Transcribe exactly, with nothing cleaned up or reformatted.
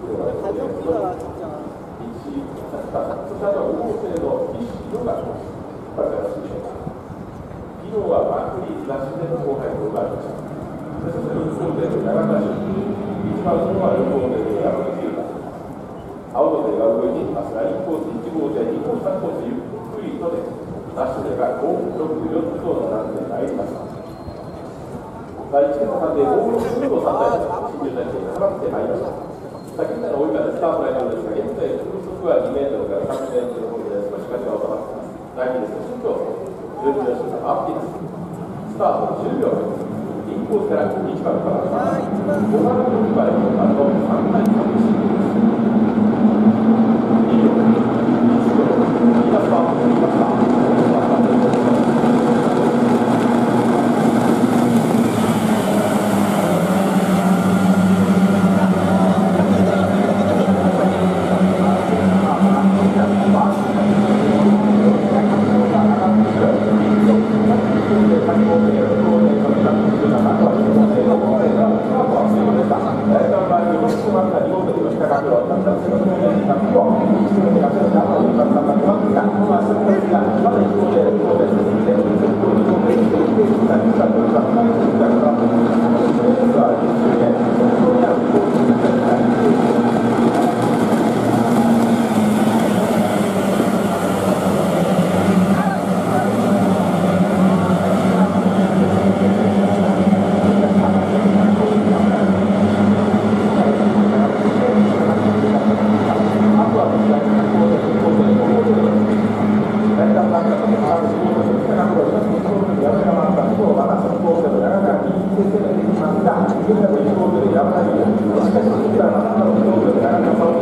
가격보다 진짜. 자동차の高性能一色がこれから推奨。昨日はマクリーなしでの後輩がありました。そして運行勢の長田市、一番そのは運行勢の山口優太。青の手が上に明日ラインコースいち号艇、に号、さん号艇ゆっくりとで、ダッシュでがご、ろく、よんつと並んでまいりました。第一の間でご、ろく、ご、さん台の新入隊員が絡んでまいりました。先ほどの追い風スタートラインなんですが、現在風速はにメートルからさんメートルほどで少し風が収まっています。第二です。身長じゅうびょうしかアップです。スタートじゅうびょうです。インコースからいちばんからごばんのにばいのあのさん台さんシートです。にびょう、いちびょう、いました、いました。山田